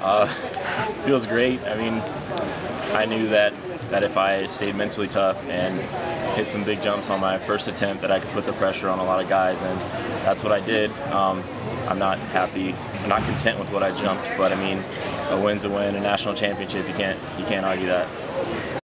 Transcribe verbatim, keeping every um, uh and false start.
Uh, feels great. I mean, I knew that, that if I stayed mentally tough and hit some big jumps on my first attempt that I could put the pressure on a lot of guys, and that's what I did. Um, I'm not happy, I'm not content with what I jumped, but I mean, a win's a win, a national championship, you can't, you can't argue that.